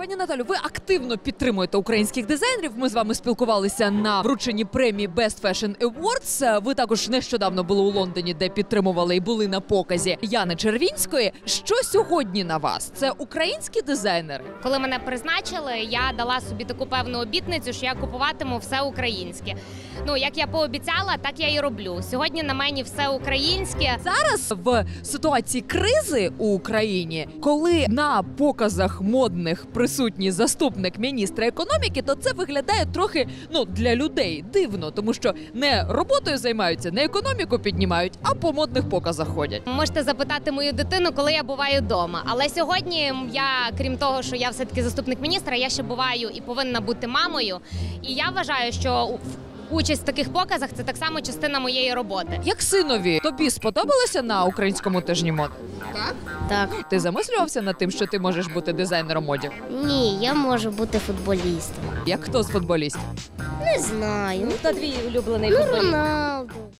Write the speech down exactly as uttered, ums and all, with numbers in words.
Пані Наталю, ви активно підтримуєте українських дизайнерів. Ми з вами спілкувалися на врученні премії Best Fashion Awards. Ви також нещодавно були у Лондоні, де підтримували і були на показі Яни Червінської. Що сьогодні на вас? Це українські дизайнери? Коли мене призначили, я дала собі таку певну обітницю, що я купуватиму все українське. Ну, як я пообіцяла, так я і роблю. Сьогодні на мені все українське. Зараз в ситуації кризи у Україні, коли на показах модних присутній заступник міністра економіки, то це виглядає трохи, ну, для людей дивно, тому що не роботою займаються, не економіку піднімають, а по модних показах ходять. Можете запитати мою дитину, коли я буваю вдома. Але сьогодні я, крім того, що я все-таки заступник міністра, я ще буваю і повинна бути мамою. І я вважаю, що участь в таких показах – це так само частина моєї роботи. Як синові, тобі сподобалося на українському тижні мод? Так? Так. Ти замислювався над тим, що ти можеш бути дизайнером одягу? Ні, я можу бути футболістом. Як хто з футболістів? Не знаю. Хто твій улюблений Ну, футболіст? Роналду.